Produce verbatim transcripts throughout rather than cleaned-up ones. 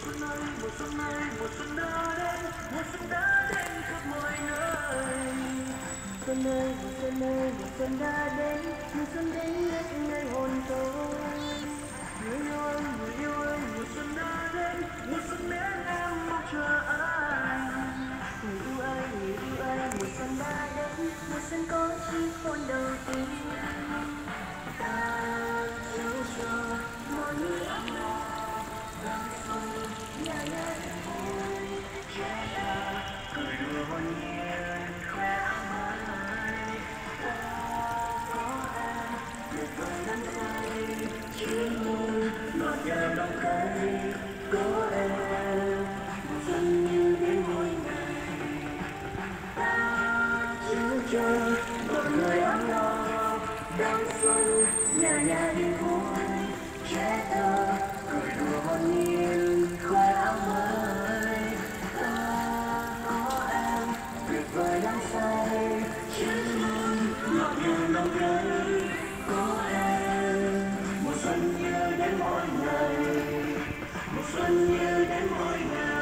xuân ơi mùa xuân ơi mùa xuân đã đến mùa xuân đã đến khắp mọi nơi mùa xuân ơi mùa xuân ơi mùa xuân đã đến mùa xuân đến nhất nơi hồn tôi người yêu ơi người yêu ơi mùa xuân đã đến mùa xuân đến em mong chờ anh người yêu ơi người yêu ơi mùa xuân đã đến mùa xuân có chiếc hôn đầu tiên ta yêu cho mỗi người ấm lòng đón xuân nhà nhà vui trẻ thơ cười đùa hồn nhiên khoe áo mới ta có em tuyệt vời đắm say chỉ mùi ngọt ngào đong cây có em mùa xuân như đến mỗi ngày ta chứa chơi một người ấm lòng đón xuân nhà nhà đi vui trẻ thơ cười đùa hồn nhiên khoe áo mới ta có em tuyệt vời đắm say chiếc môi ngọt ngào nồng cây có em mùa xuân như đến mỗi ngày mùa xuân như đến mỗi ngày.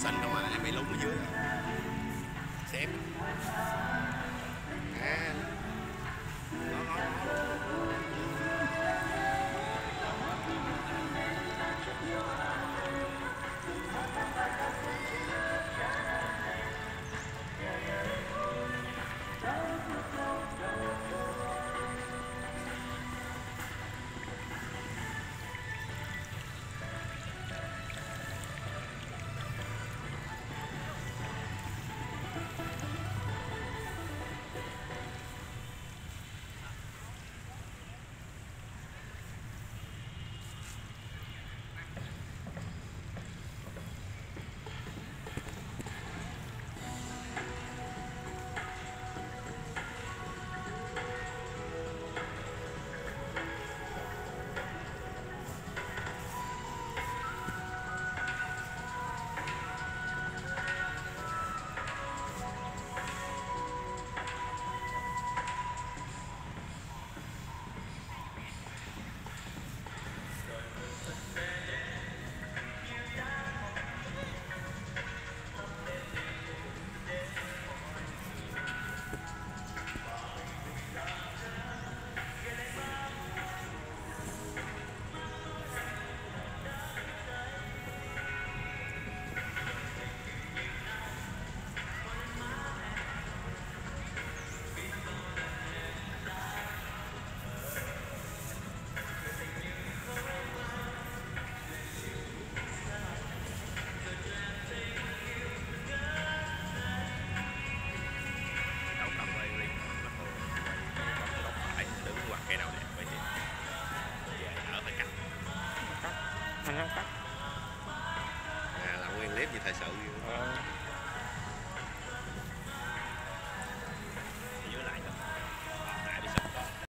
xanh không à, em bị lún ở dưới. Xém.